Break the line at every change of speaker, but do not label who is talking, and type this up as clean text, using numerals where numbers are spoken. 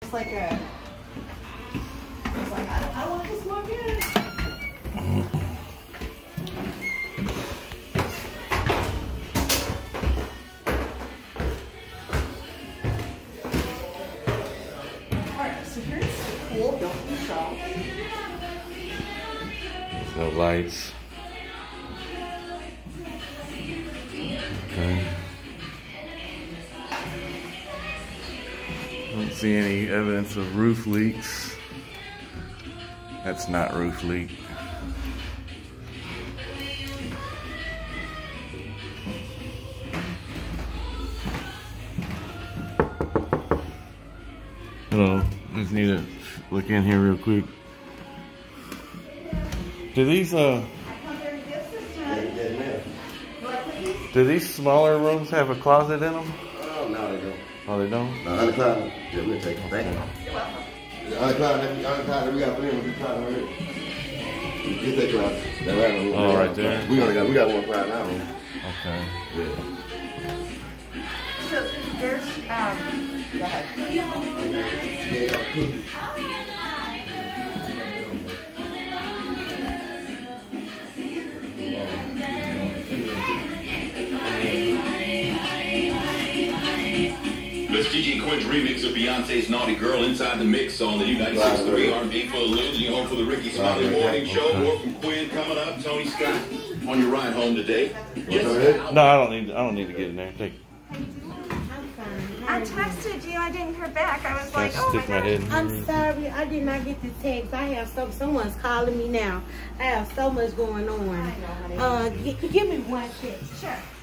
It's like a. It's like I want to smoke in. Alright, so here's the pool. Don't be shy.
There's no lights. Okay. Don't see any evidence of roof leaks. That's not roof leak. Hello, just need to look in here real quick. Do these smaller rooms have a closet in them?
Oh, no, they don't.
Oh, they don't?
No, uncloud. Yeah, we'll take them. Thank you. Uncloud, we got three cloud already. Get that cloud.
Oh, right there.
We got one cloud now.
Okay.
Yeah.
So there's go ahead.
Let's Gigi Quinn's remix of Beyonce's Naughty Girl inside the mix on the U96.3 R&B for losing home for the Ricky Smiley Morning Show. More from Quinn coming up. Tony Scott on your ride home today. Yes.
No, I don't need to get in there. Take it.
I texted you. I didn't hear back. I was like,
Just
oh
stick
my
my head
God.
in
I'm
here.
sorry, I did not get the text. I have someone's calling me now. I have so much going on. Give me one second.
Sure.